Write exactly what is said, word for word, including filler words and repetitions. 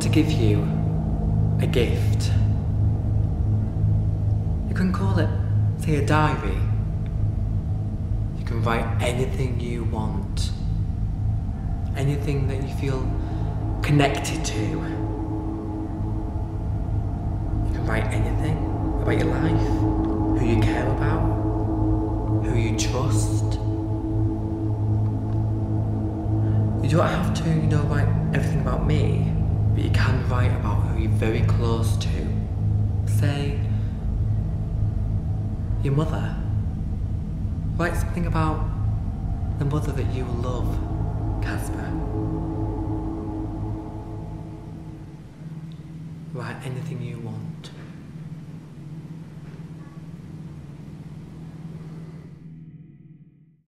to give you a gift. You can call it, say, a diary. You can write anything you want. Anything that you feel connected to. You can write anything about your life, who you care about, who you trust. You don't have to, you know, write everything about me, but you can write about who you're very close to. Say, your mother. Write something about the mother that you love, Kaspar. Write anything you want.